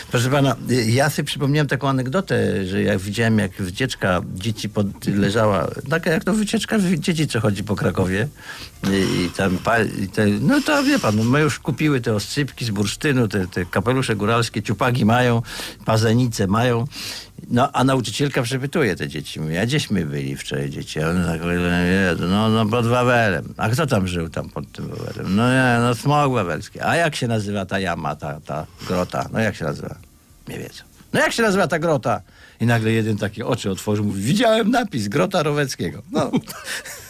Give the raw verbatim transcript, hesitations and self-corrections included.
Proszę pana, ja sobie przypomniałem taką anegdotę, że jak widziałem, jak wycieczka dzieci pod, leżała, taka jak to wycieczka dzieci, co chodzi po Krakowie i, i tam, i te, no to wie pan, my już kupiły te oscypki z bursztynu, te, te kapelusze góralskie, ciupagi mają, pazenice mają. No, a nauczycielka przepytuje te dzieci. Mówi, a gdzieśmy byli wczoraj dzieci? A one tak, no, no pod Wawelem. A kto tam żył tam pod tym Wawelem? No nie, no smog wawelski. A jak się nazywa ta jama, ta, ta grota? No jak się nazywa? Nie wiedzą. No jak się nazywa ta grota? I nagle jeden takie oczy otworzył, mówi, widziałem napis, Grota Roweckiego. No.